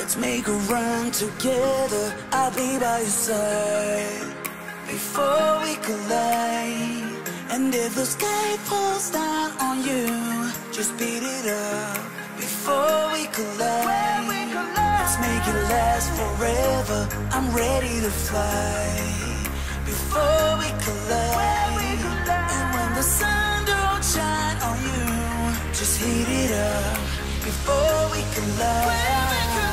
Let's make a run together, I'll be by your side before we collide. And if the sky falls down on you, just beat it up before we collide. Let's make it last forever, I'm ready to fly before we collide. And when the sun don't shine on you, just heat it up before we collide.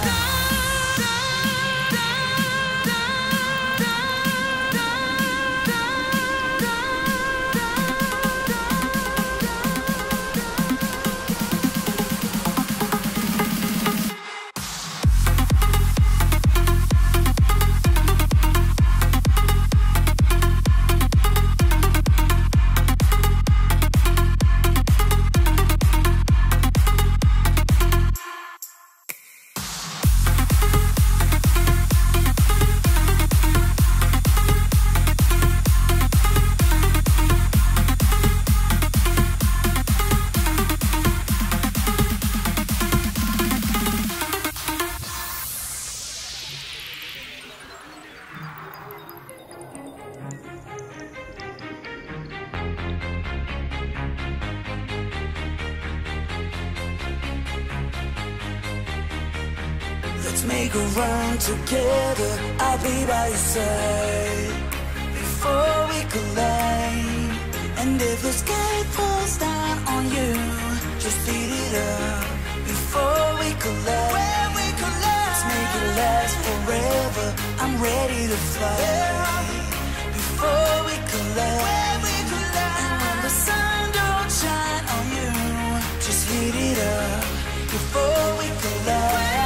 Let's make a run together, I'll be by your side before we collide. And if the sky falls down on you, just beat it up before we collide. Let's make it last forever, I'm ready to fly before we collide. And when the sun don't shine on you, just heat it up before we collide.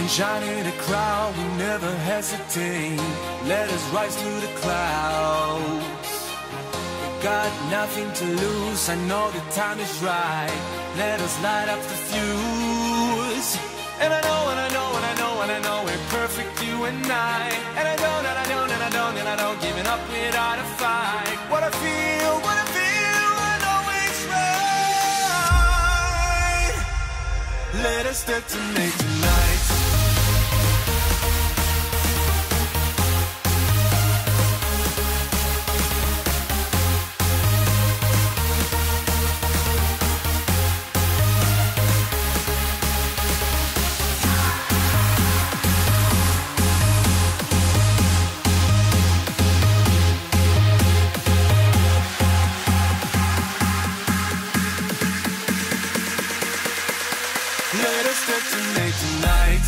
can shine in a crowd, we never hesitate. Let us rise to the clouds. We got nothing to lose, I know the time is right. Let us light up the fuse. And I know, and I know, and I know, and I know we're perfect, you and I. And I don't, and I don't, and I don't, and I don't giving up without a fight. What I feel, I know it's right. Let us detonate tonight. Let us detonate tonight.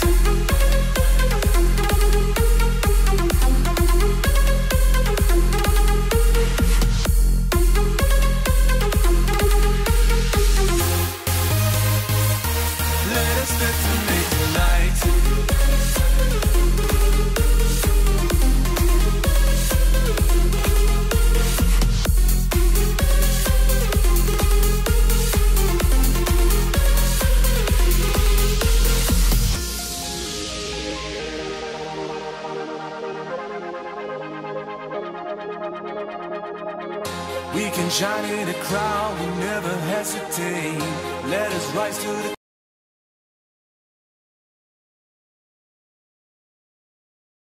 Let us detonate tonight. We can shine in a crowd, we never hesitate. Let us rise to the